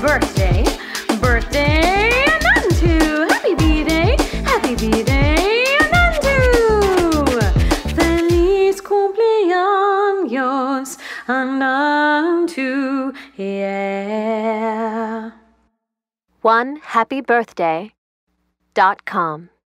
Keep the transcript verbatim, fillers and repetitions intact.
birthday, birthday, Nantu. Happy B-Day, happy B-Day, Nantu. Feliz cumpleaños, Nantu, yeah. one happy birthday dot com